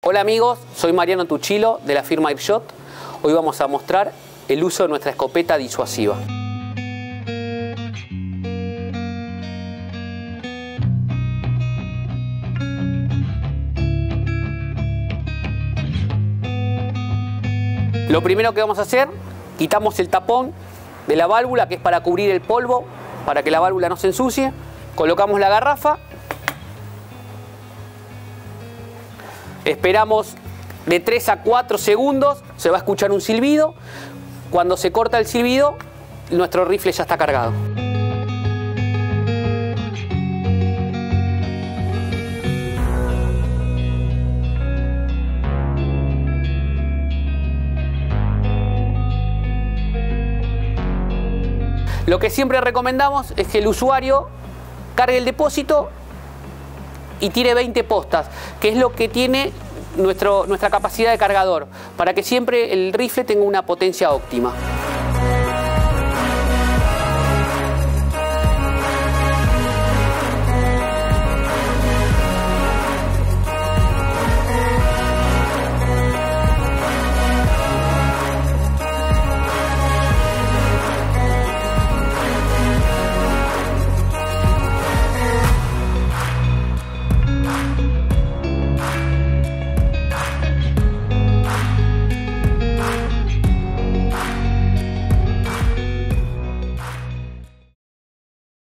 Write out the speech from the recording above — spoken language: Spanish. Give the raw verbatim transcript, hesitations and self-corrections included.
Hola amigos, soy Mariano Tuchilo de la firma Airshot. Hoy vamos a mostrar el uso de nuestra escopeta disuasiva. Lo primero que vamos a hacer, quitamos el tapón de la válvula, que es para cubrir el polvo, para que la válvula no se ensucie. Colocamos la garrafa. Esperamos de tres a cuatro segundos, se va a escuchar un silbido. Cuando se corta el silbido, nuestro rifle ya está cargado. Lo que siempre recomendamos es que el usuario cargue el depósito y tire veinte postas, que es lo que tiene nuestro, nuestra capacidad de cargador, para que siempre el rifle tenga una potencia óptima.